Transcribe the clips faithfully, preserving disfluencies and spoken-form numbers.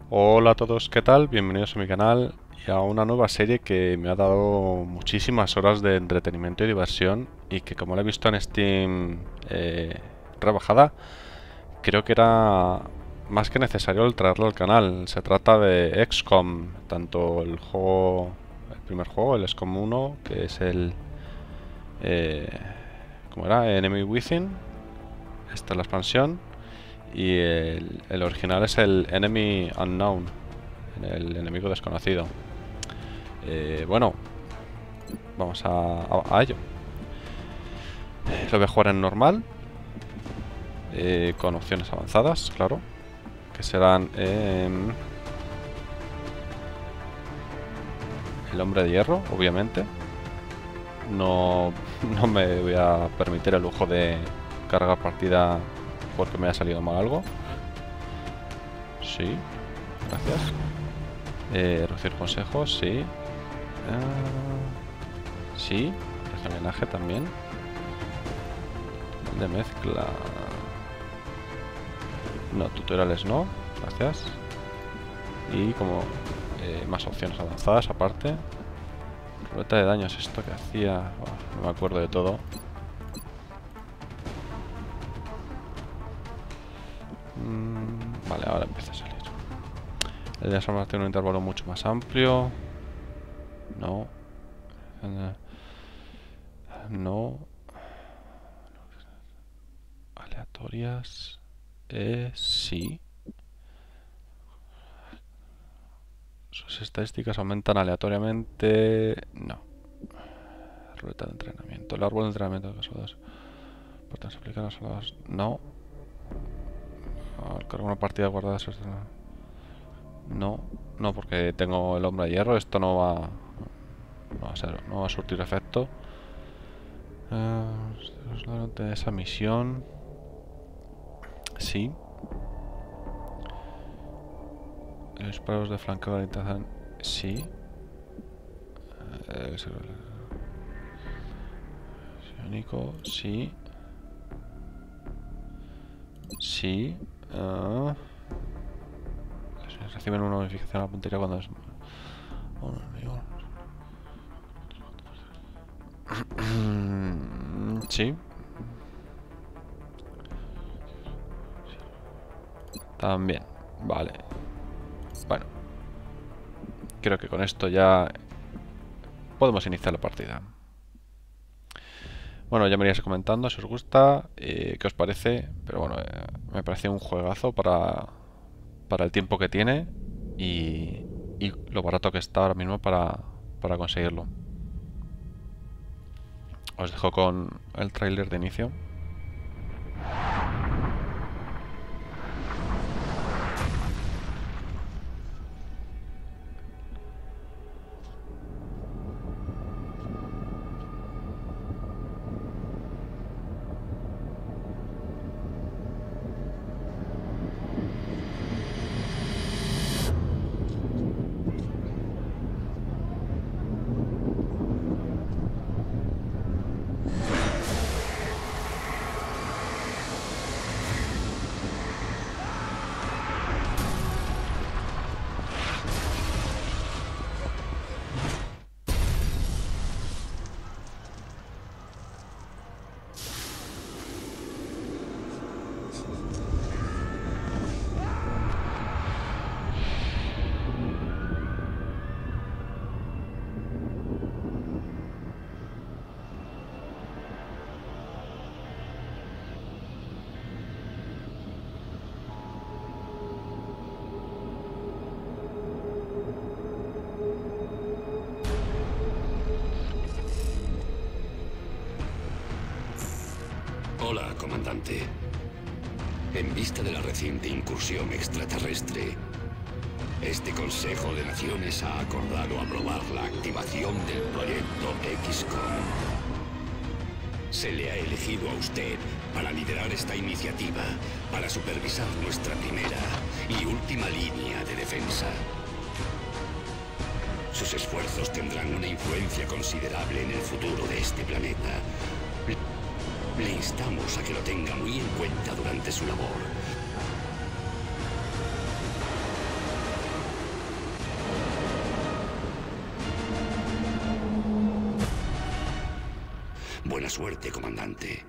Hola a todos, ¿qué tal? Bienvenidos a mi canal y a una nueva serie que me ha dado muchísimas horas de entretenimiento y diversión y que como la he visto en Steam eh, rebajada, creo que era más que necesario el traerlo al canal. Se trata de X COM, tanto el juego, el primer juego, el X COM uno, que es el... Eh, ¿cómo era? Enemy Within. Esta es la expansión. Y el, el original es el Enemy Unknown, el enemigo desconocido. Eh, bueno, vamos a, a, a ello. Lo voy a jugar en normal, eh, con opciones avanzadas, claro, que serán eh, el hombre de hierro, obviamente. No, no me voy a permitir el lujo de cargar partida porque me haya salido mal algo. Sí, gracias. Eh, recibir consejos, sí. Uh, sí, el homenaje también. De mezcla. No, tutoriales no, gracias. Y como eh, más opciones avanzadas aparte. Ruleta de daños, esto que hacía. Oh, no me acuerdo de todo. Mm, vale, ahora empieza a salir. El desarrollo tiene un intervalo mucho más amplio. No. No. Aleatorias. Eh, sí. Sus estadísticas aumentan aleatoriamente. No. Ruleta de entrenamiento. El árbol de entrenamiento de casos. Puertas aplicadas a las. No. Al cargar una partida guardada. No. No, porque tengo el hombre de hierro. Esto no va. No va a ser. No va a surtir efecto. Uh, de esa misión. Sí. Los disparos de flanqueo de orientación. Sí. Eh, Nico, sí. Sí. Uh, reciben una notificación a la puntería cuando es. Oh, amigo. Sí. También. Vale. Bueno. Creo que con esto ya podemos iniciar la partida. Bueno, ya me iríais comentando si os gusta, eh, qué os parece. Pero bueno, eh, me parece un juegazo para, para el tiempo que tiene y, y lo barato que está ahora mismo para, para conseguirlo. Os dejo con el tráiler de inicio. Hola, comandante. En vista de la reciente incursión extraterrestre, este Consejo de Naciones ha acordado aprobar la activación del proyecto X COM. Se le ha elegido a usted para liderar esta iniciativa, para supervisar nuestra primera y última línea de defensa. Sus esfuerzos tendrán una influencia considerable en el futuro de este planeta. Le instamos a que lo tenga muy en cuenta durante su labor. buena suerte, comandante.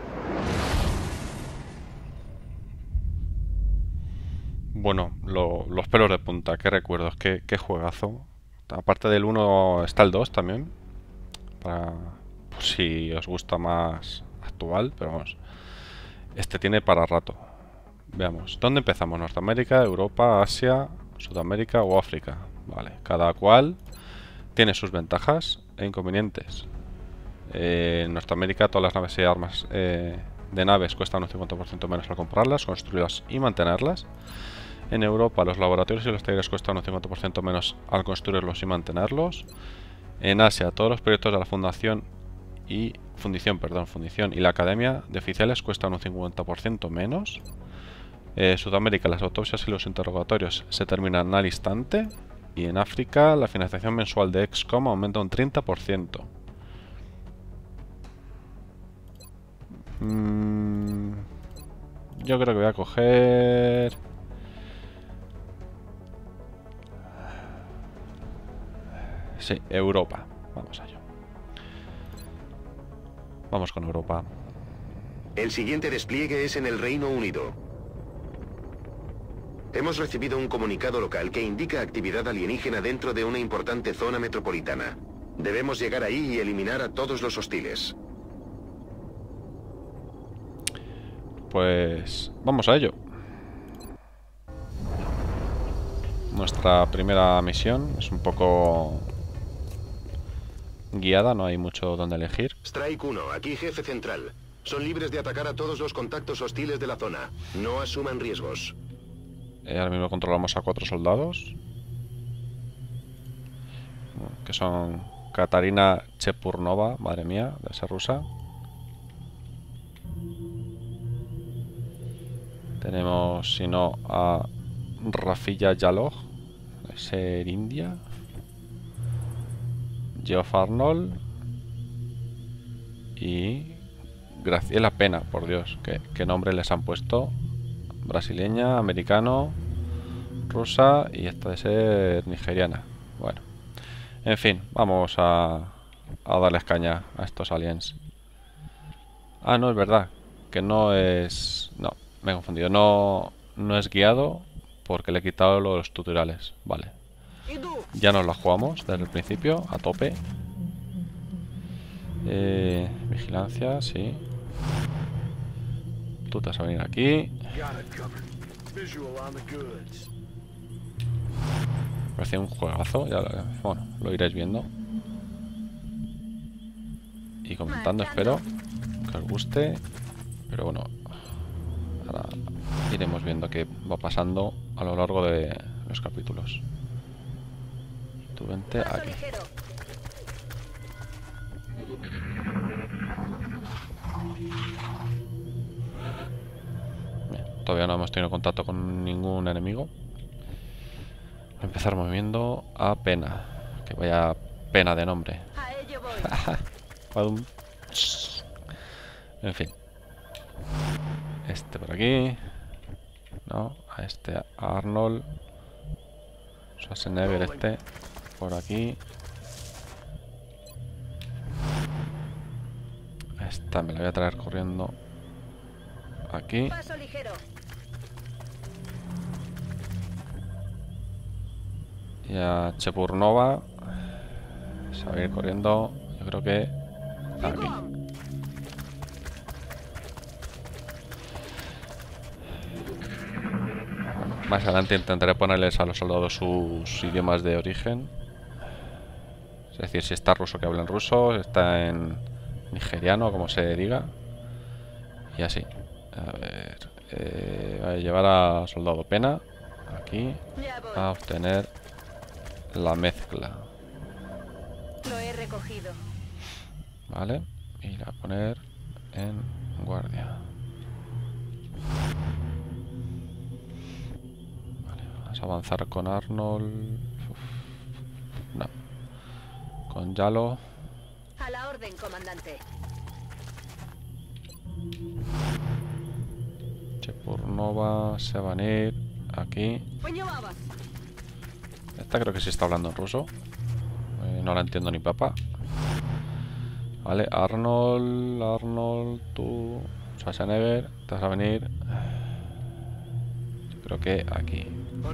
Bueno, lo- los pelos de punta, qué recuerdos, qué, qué juegazo. Aparte del uno está el dos también, para pues, si os gusta más actual, pero vamos, este tiene para rato. Veamos, ¿dónde empezamos? ¿Norteamérica, Europa, Asia, Sudamérica o África? Vale, cada cual tiene sus ventajas e inconvenientes. Eh, en Norteamérica todas las naves y armas eh, de naves cuestan un cincuenta por ciento menos al comprarlas, construirlas y mantenerlas. En Europa los laboratorios y los talleres cuestan un cincuenta por ciento menos al construirlos y mantenerlos. En Asia todos los proyectos de la fundación y fundición, perdón, fundición y la academia de oficiales cuestan un cincuenta por ciento menos. Eh, Sudamérica las autopsias y los interrogatorios se terminan al instante. Y en África la financiación mensual de X COM aumenta un treinta por ciento. Mm, yo creo que voy a coger... Sí, Europa. Vamos allá. Vamos con Europa. El siguiente despliegue es en el Reino Unido. Hemos recibido un comunicado local que indica actividad alienígena dentro de una importante zona metropolitana. Debemos llegar ahí y eliminar a todos los hostiles. Pues vamos a ello. Nuestra primera misión es un poco guiada, no hay mucho donde elegir. Strike uno, aquí jefe central. Son libres de atacar a todos los contactos hostiles de la zona. No asuman riesgos. Eh, ahora mismo controlamos a cuatro soldados, que son Katarina Chepurnova, madre mía, de esa rusa. Tenemos, si no, a Rafilla Yalog, de ser india. Geoff Arnold y Graciela Pena, por Dios, ¿qué, qué nombre les han puesto? Brasileña, americano, rusa y esta de ser nigeriana. Bueno, en fin, vamos a, a darles caña a estos aliens. Ah, no, es verdad, que no es... No, me he confundido, no, no es guiado porque le he quitado los tutoriales. Vale. Ya nos la jugamos desde el principio, a tope. Eh, vigilancia, sí. Tú te vas a venir aquí. Parece un juegazo, ya lo, bueno, lo iréis viendo. Y comentando, espero que os guste. Pero bueno, ahora iremos viendo qué va pasando a lo largo de los capítulos. Tú vente aquí. Bien, todavía no hemos tenido contacto con ningún enemigo. Empezar moviendo a Pena. Que vaya pena de nombre. En fin. Este por aquí. No, a este a Arnold. Schwarzenegger este por aquí. Esta me la voy a traer corriendo aquí. Y a Chepurnova se va a ir corriendo, yo creo que aquí. Más adelante intentaré ponerles a los soldados sus idiomas de origen. Es decir, si está ruso que hablen ruso, si está en nigeriano, como se diga. Y así. A ver. Eh, voy a llevar a soldado Pena aquí a obtener la mezcla. Lo he recogido. Vale. Y la voy a poner en guardia. Vale, vamos a avanzar con Arnold. Uf. No. Con Yalo. A la orden, comandante. Chepurnova se van a ir aquí. Esta creo que sí está hablando en ruso. Eh, no la entiendo ni papá. Vale, Arnold, Arnold, tú, Schwarzenegger, te vas a venir. Creo que aquí.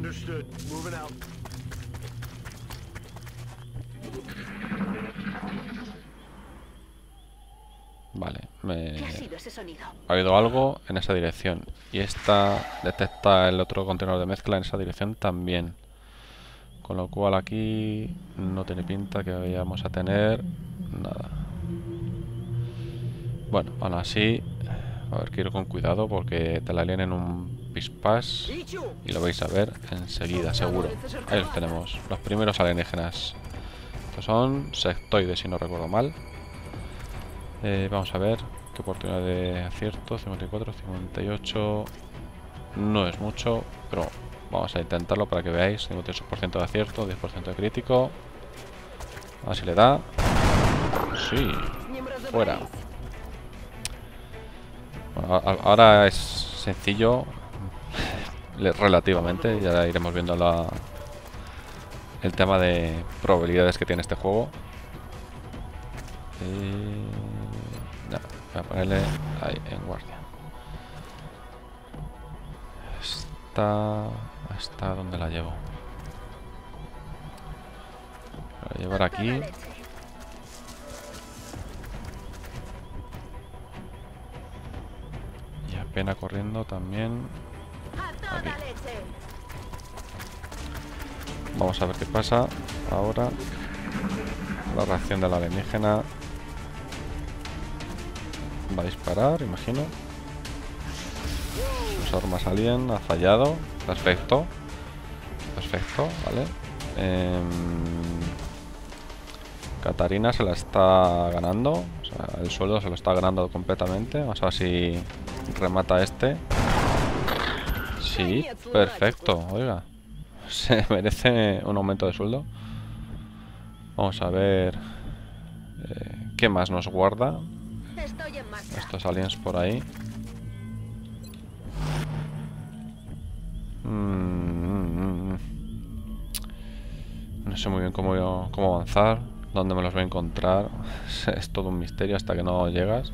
Vale, me ¿Qué ha sido ese sonido? ha oído algo en esa dirección. Y esta detecta el otro contenedor de mezcla en esa dirección también. Con lo cual aquí no tiene pinta que vayamos a tener nada. Bueno, aún así, a ver, quiero con cuidado porque te la líen en un pispás y lo vais a ver enseguida, seguro. Ahí los tenemos, los primeros alienígenas. Estos son sectoides, si no recuerdo mal. Eh, vamos a ver qué oportunidad de acierto. cincuenta y cuatro, cincuenta y ocho. No es mucho, pero vamos a intentarlo para que veáis. cincuenta y ocho por ciento de acierto, diez por ciento de crítico. A ver si le da. Sí, fuera. Bueno, ahora es sencillo relativamente, ya iremos viendo la, el tema de probabilidades que tiene este juego. Y... no, voy a ponerle ahí en guardia. Está... hasta donde la llevo. Voy a llevar aquí. Pena corriendo también. Aquí. Vamos a ver qué pasa ahora. La reacción de la alienígena. Va a disparar, imagino. Sus armas alien. Ha fallado. Perfecto. Perfecto, vale. Eh, Catarina se la está ganando. O sea, el sueldo se lo está ganando completamente. Vamos a ver si remata este. Sí, perfecto. Oiga, se merece un aumento de sueldo. Vamos a ver eh, qué más nos guarda. Estos aliens por ahí. Mm, no sé muy bien cómo, cómo avanzar, dónde me los voy a encontrar. Es todo un misterio hasta que no llegas.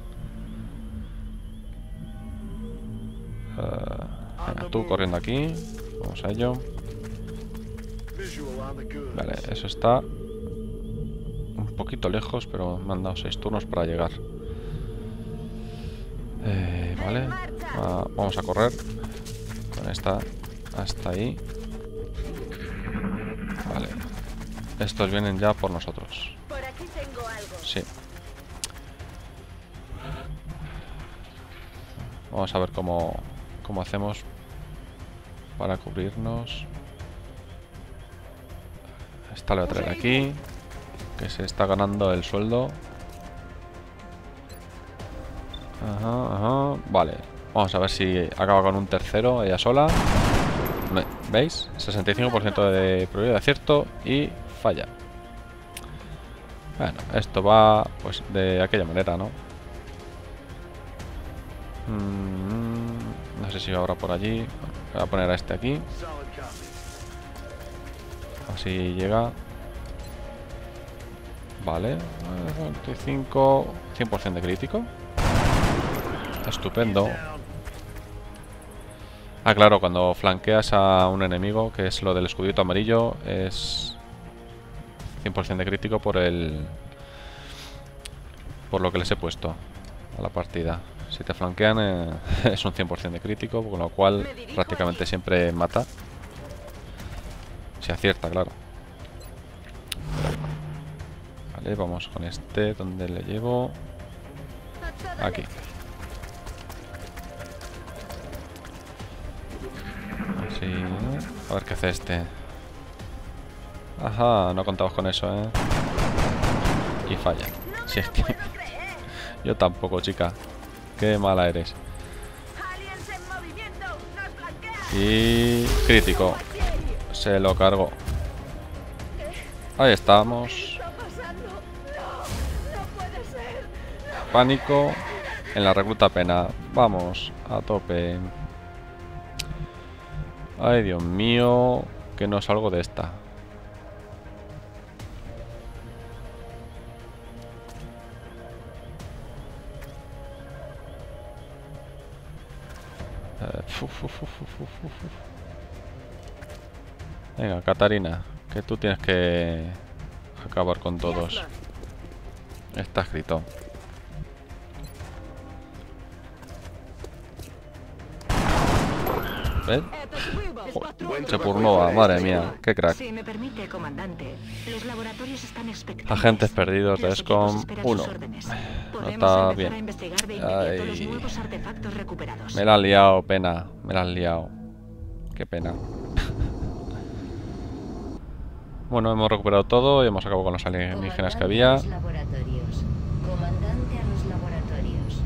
Uh, venga, tú corriendo aquí. Vamos a ello. Vale, eso está un poquito lejos, pero me han dado seis turnos para llegar. Eh, vale, Va, vamos a correr con esta hasta ahí. Vale, estos vienen ya por nosotros. Sí. Vamos a ver cómo, cómo hacemos para cubrirnos. Esta le voy a traer aquí, que se está ganando el sueldo. Ajá, ajá. Vale, vamos a ver si acaba con un tercero ella sola. ¿Veis? sesenta y cinco por ciento de probabilidad de acierto y falla. Bueno, esto va pues de aquella manera, ¿no? Mm, no sé si va ahora por allí. Voy a poner a este aquí. Así llega. Vale, veinticinco, cien por ciento de crítico. Estupendo. Ah, claro, cuando flanqueas a un enemigo, que es lo del escudito amarillo, es cien por ciento de crítico por el... por lo que les he puesto a la partida. Si te flanquean eh, es un cien por ciento de crítico, con lo cual prácticamente siempre mata. Si acierta, claro. Vale, vamos con este, donde le llevo. Aquí. Así. A ver qué hace este. Ajá, no contamos con eso, ¿eh? Y falla. Si es que... yo tampoco, chica. Qué mala eres. Y... crítico. Se lo cargo. Ahí estamos. Pánico en la recluta pena. Vamos, a tope. Ay, Dios mío, que no salgo de esta. Uf, uf, uf, uf, uf, uf. Venga, Catarina, que tú tienes que acabar con todos. Está escrito. ¿Ves? Chepurnova, madre mía, qué crack. Si me permite, comandante, los laboratorios están expectantes. Agentes perdidos de Los ESCOM equipos esperan uno. sus órdenes. No Podemos está empezar bien. a investigar de inmediato los Ay. nuevos artefactos recuperados. Me la han liado, pena. Me la han liado. Qué pena. Bueno, hemos recuperado todo y hemos acabado con los alienígenas que había. A los laboratorios. Comandante a los laboratorios.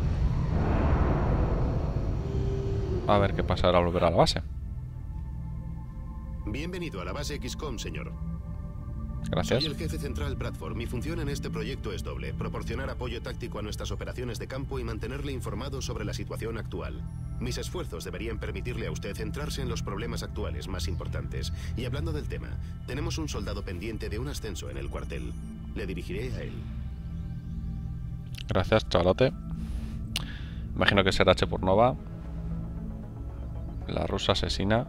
A ver qué pasa ahora al volver a la base. Bienvenido a la base X COM, señor. Gracias. Soy el jefe central Bradford. Mi función en este proyecto es doble: proporcionar apoyo táctico a nuestras operaciones de campo y mantenerle informado sobre la situación actual. Mis esfuerzos deberían permitirle a usted centrarse en los problemas actuales más importantes. Y hablando del tema, tenemos un soldado pendiente de un ascenso en el cuartel. Le dirigiré a él. Gracias, chavalote. Imagino que será Chepurnova, la rusa asesina.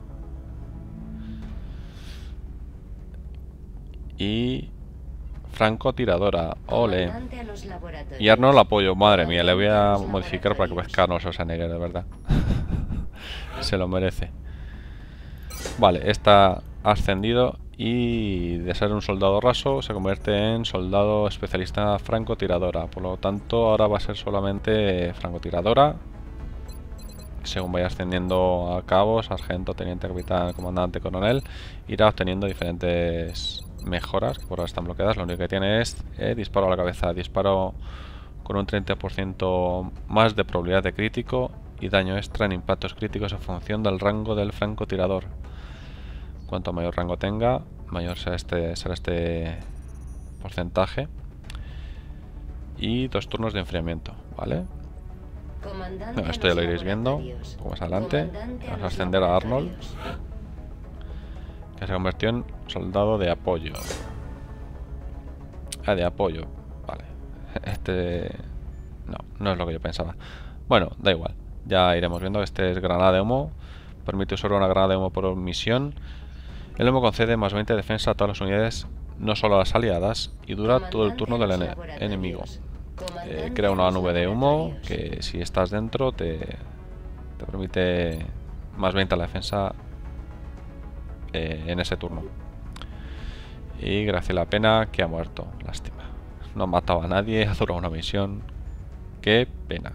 Y francotiradora, ole. Comandante a los laboratorios. Y Arnold apoyo, madre mía, le voy a modificar para que parezca Arnold Schwarzenegger, de verdad. Se lo merece. Vale, está ascendido y de ser un soldado raso se convierte en soldado especialista francotiradora. Por lo tanto, ahora va a ser solamente francotiradora. Según vaya ascendiendo a cabo, sargento, teniente, capitán, comandante, coronel, irá obteniendo diferentes mejoras que por ahora están bloqueadas. Lo único que tiene es eh, disparo a la cabeza, disparo con un treinta por ciento más de probabilidad de crítico y daño extra en impactos críticos en función del rango del francotirador. Cuanto mayor rango tenga, mayor será este, será este porcentaje. Y dos turnos de enfriamiento, ¿vale? Comandante Bueno, a esto ya los lo iréis viendo laboratorios. como más adelante. Comandante Vamos a los ascender a Arnold, laboratorios. que se convirtió en soldado de apoyo. Ah, de apoyo. Vale. Este... No, no es lo que yo pensaba. Bueno, da igual. Ya iremos viendo. Este es granada de humo. Permite usar una granada de humo por misión. El humo concede más veinte de defensa a todas las unidades, no solo a las aliadas, y dura todo el turno del ene- enemigo. Eh, crea una nube de humo que si estás dentro te, te permite más veinte a la defensa eh, en ese turno. Y Graciela Pena, que ha muerto, lástima. No ha matado a nadie, ha durado una misión. Qué pena.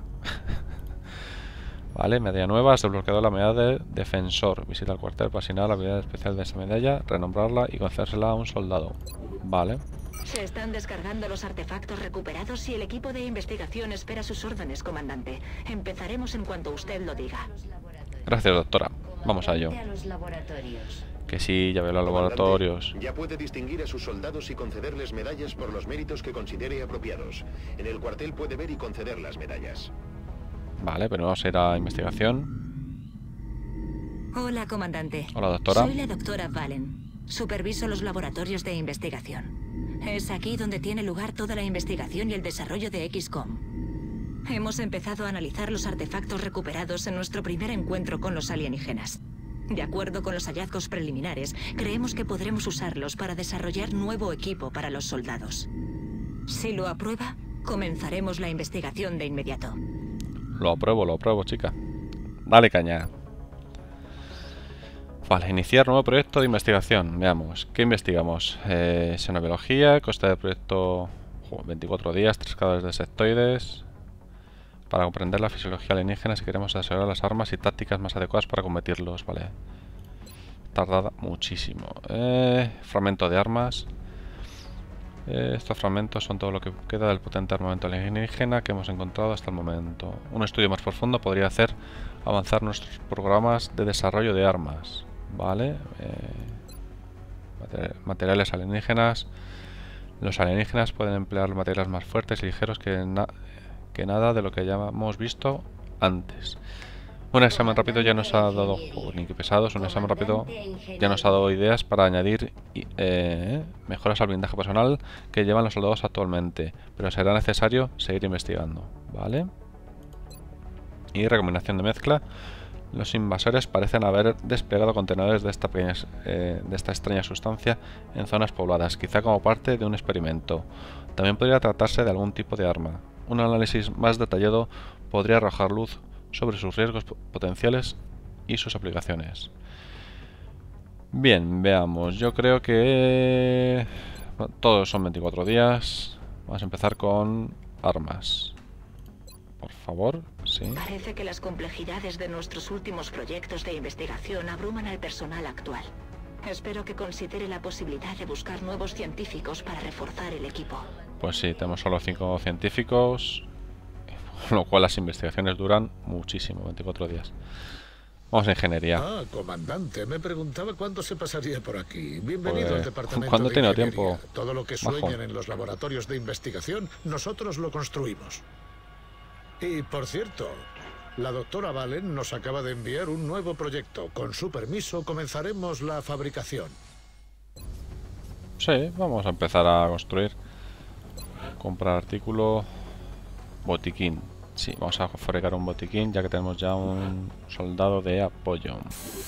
Vale, medalla nueva, has desbloqueado la medalla de defensor. Visita el cuartel para asignar la habilidad especial de esa medalla, renombrarla y concedérsela a un soldado. Vale. Se están descargando los artefactos recuperados y el equipo de investigación espera sus órdenes, comandante. Empezaremos en cuanto usted lo diga. Gracias, doctora. Vamos a ello. Comandante a los laboratorios. Que sí, ya veo los laboratorios. Ya puede distinguir a sus soldados y concederles medallas por los méritos que considere apropiados. En el cuartel puede ver y conceder las medallas. Vale, pero vamos a ir a investigación. Hola, comandante. Hola, doctora. Soy la doctora Valen. Superviso los laboratorios de investigación. Es aquí donde tiene lugar toda la investigación y el desarrollo de X COM. Hemos empezado a analizar los artefactos recuperados en nuestro primer encuentro con los alienígenas. De acuerdo con los hallazgos preliminares, creemos que podremos usarlos para desarrollar nuevo equipo para los soldados. Si lo aprueba, comenzaremos la investigación de inmediato. Lo apruebo, lo apruebo, chica. Dale caña. Vale, iniciar nuevo proyecto de investigación. Veamos, ¿qué investigamos? Eh, xenobiología, coste del proyecto jo, veinticuatro días, tres cadáveres de sectoides. Para comprender la fisiología alienígena si queremos desarrollar las armas y tácticas más adecuadas para combatirlos. Vale. Tardada muchísimo. Eh, fragmento de armas. Eh, estos fragmentos son todo lo que queda del potente armamento alienígena que hemos encontrado hasta el momento. Un estudio más profundo podría hacer avanzar nuestros programas de desarrollo de armas. Vale. Eh, materiales alienígenas. Los alienígenas pueden emplear materiales más fuertes y ligeros que, na que nada de lo que ya hemos visto antes. Un examen rápido ya nos ha dado... Oh, ni que pesados, un examen rápido ya nos ha dado ideas para añadir eh, mejoras al blindaje personal que llevan los soldados actualmente, pero será necesario seguir investigando, ¿vale? Y recomendación de mezcla. Los invasores parecen haber desplegado contenedores de esta, pequeña, eh, de esta extraña sustancia en zonas pobladas, quizá como parte de un experimento. También podría tratarse de algún tipo de arma. Un análisis más detallado podría arrojar luz sobre sus riesgos potenciales y sus aplicaciones. Bien, veamos. Yo creo que bueno, todos son veinticuatro días. Vamos a empezar con armas. Por favor, sí. Parece que las complejidades de nuestros últimos proyectos de investigación abruman al personal actual. Espero que considere la posibilidad de buscar nuevos científicos para reforzar el equipo. Pues sí, tenemos solo cinco científicos, con lo cual las investigaciones duran muchísimo, veinticuatro días. Vamos a ingeniería. Ah, comandante, me preguntaba cuándo se pasaría por aquí. Bienvenido Pues, al departamento ¿cuándo de tiene ingeniería. tiempo? Todo lo que Majo. sueñan en los laboratorios de investigación, nosotros lo construimos. Y, por cierto, la doctora Valen nos acaba de enviar un nuevo proyecto. Con su permiso, comenzaremos la fabricación. Sí, vamos a empezar a construir. Comprar artículo. Botiquín. Sí, vamos a fabricar un botiquín ya que tenemos ya un soldado de apoyo.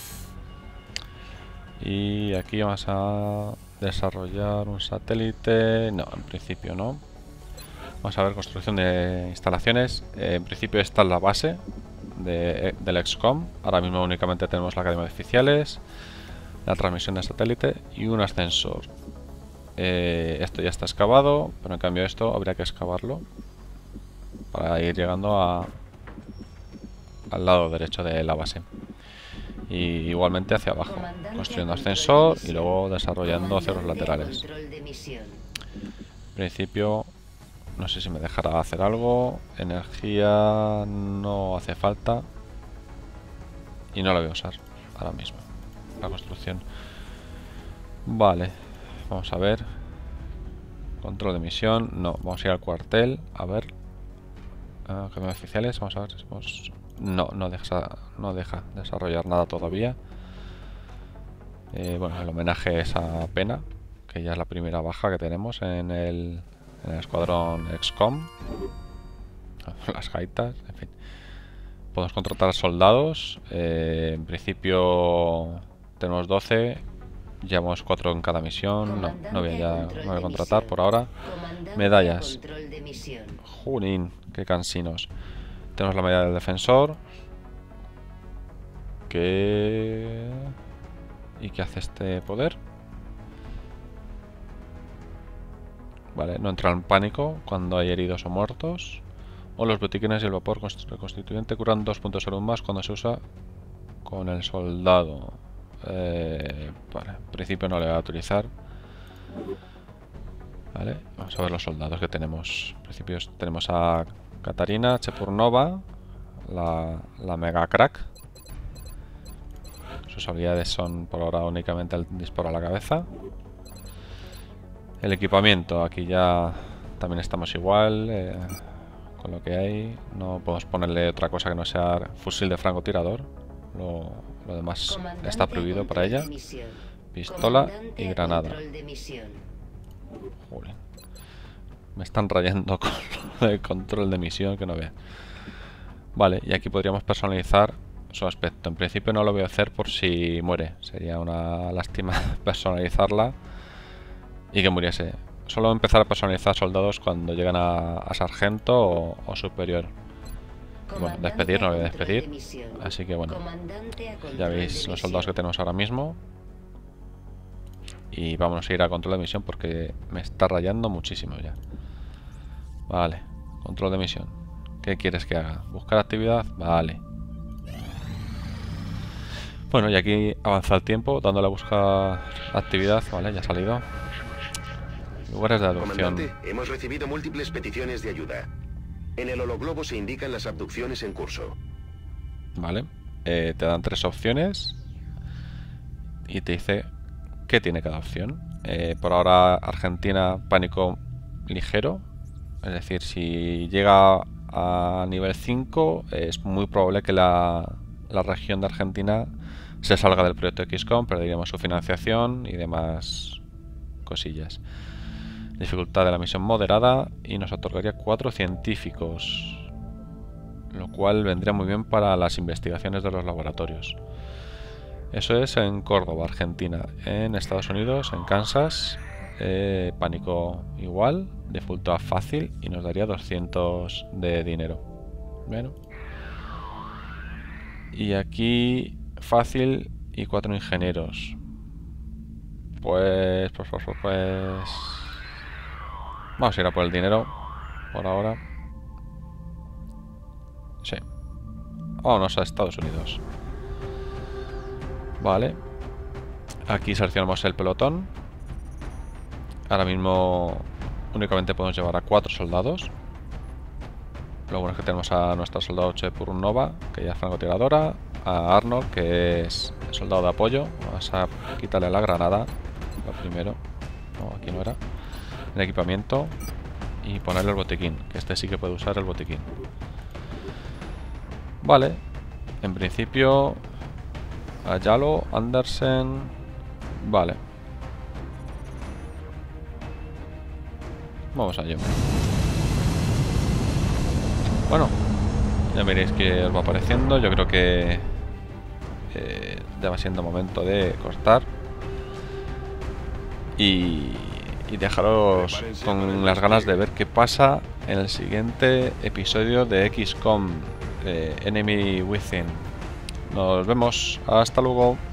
Y aquí vamos a desarrollar un satélite. No, en principio no. Vamos a ver construcción de instalaciones. Eh, en principio esta es la base de, del X COM. Ahora mismo únicamente tenemos la academia de oficiales, la transmisión de satélite y un ascensor. Eh, esto ya está excavado, pero en cambio esto habría que excavarlo para ir llegando a, al lado derecho de la base. Y igualmente hacia abajo, construyendo ascensor y luego desarrollando hacia los laterales. En principio, no sé si me dejará hacer algo. Energía no hace falta. Y no la voy a usar ahora mismo. La construcción. Vale, vamos a ver. Control de misión. No, vamos a ir al cuartel. A ver. Uh, cambio de oficiales. Vamos a ver. Vamos... No, no deja, no deja desarrollar nada todavía. Eh, bueno, el homenaje a esa pena, que ya es la primera baja que tenemos en el, en el escuadrón X COM. Las gaitas, en fin. Podemos contratar soldados. Eh, en principio tenemos doce. Llevamos cuatro en cada misión. No, no voy a, ya, no voy a contratar por ahora. Medallas. Junín, qué cansinos. Tenemos la medalla del defensor. ¿Qué? ¿Y qué hace este poder? Vale, no entra en pánico cuando hay heridos o muertos. O los botiquines y el vapor constituyente curan dos puntos de salud más cuando se usa con el soldado. Eh, vale, en principio no le voy a utilizar. Vale, vamos a ver los soldados que tenemos. En principio tenemos a Katarina Chepurnova, la, la mega crack. Sus habilidades son por ahora únicamente el disparo a la cabeza. El equipamiento, aquí ya también estamos igual eh, con lo que hay. No podemos ponerle otra cosa que no sea fusil de francotirador. Lo, lo demás está prohibido para ella. Pistola y granada. Joder. Me están rayando con el control de misión que no vean. Vale, y aquí podríamos personalizar su aspecto. En principio no lo voy a hacer por si muere. Sería una lástima personalizarla y que muriese. Solo empezar a personalizar soldados cuando llegan a, a sargento o, o superior. Y bueno, despedir no lo voy a despedir. Así que bueno, ya veis los soldados que tenemos ahora mismo. Y vamos a ir a control de misión porque me está rayando muchísimo ya. Vale, control de misión. ¿Qué quieres que haga? ¿Buscar actividad? Vale. Bueno, y aquí avanza el tiempo, dándole a buscar actividad. Vale, ya ha salido. Lugares de adopción. Comandante, hemos recibido múltiples peticiones de ayuda. En el hologlobo se indican las abducciones en curso. Vale. Eh, te dan tres opciones. Y te dice qué tiene cada opción. Eh, por ahora, Argentina, pánico ligero. Es decir, si llega a nivel cinco, es muy probable que la, la región de Argentina se salga del proyecto X COM, perderíamos su financiación y demás cosillas. Dificultad de la misión moderada y nos otorgaría cuatro científicos. lo cual vendría muy bien para las investigaciones de los laboratorios. Eso es en Córdoba, Argentina. En Estados Unidos, en Kansas, eh, pánico igual, defaultó a fácil y nos daría doscientos de dinero. Bueno. Y aquí fácil y cuatro ingenieros. Pues, pues, pues, pues, pues... Vamos a ir a por el dinero, por ahora. Sí. Vámonos a Estados Unidos. Vale. Aquí seleccionamos el pelotón. Ahora mismo únicamente podemos llevar a cuatro soldados. Lo bueno es que tenemos a nuestra soldado Che Purnova, que ya es francotiradora. A Arnold, que es soldado de apoyo. Vamos a quitarle la granada. Lo primero. No, aquí no era. El equipamiento. Y ponerle el botiquín, que este sí que puede usar el botiquín. Vale. En principio... Ayalo, Andersen... Vale. Vamos allá. Bueno, ya veréis que os va apareciendo. Yo creo que eh, ya va siendo momento de cortar. Y, y dejaros con las ganas de ver qué pasa en el siguiente episodio de X COM, eh, Enemy Within. Nos vemos. Hasta luego.